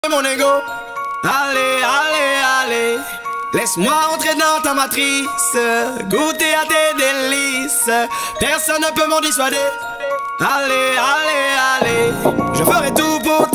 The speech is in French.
Mon ego, allez, allez, allez, laisse-moi entrer dans ta matrice, goûter à tes délices, personne ne peut m'en dissuader. Allez, allez, allez, je ferai tout pour